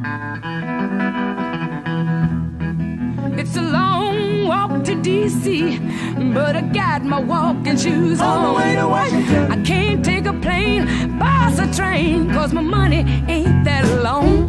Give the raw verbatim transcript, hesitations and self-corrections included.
It's a long walk to D C, but I got my walking shoes on. On the way to Washington. I can't take a plane, bus or train, cause my money ain't that long.